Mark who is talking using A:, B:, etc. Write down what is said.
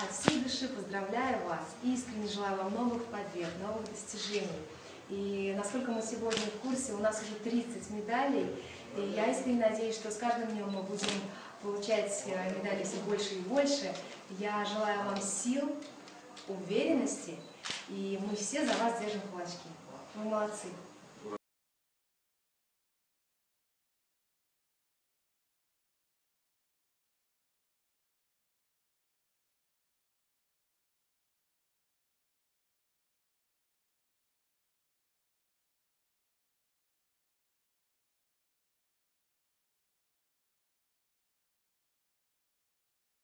A: От всей души поздравляю вас и искренне желаю вам новых побед, новых достижений. И насколько мы сегодня в курсе, у нас уже 30 медалей, и я искренне надеюсь, что с каждым днем мы будем получать медали все больше и больше. Я желаю вам сил, уверенности, и мы все за вас держим кулачки. Вы молодцы!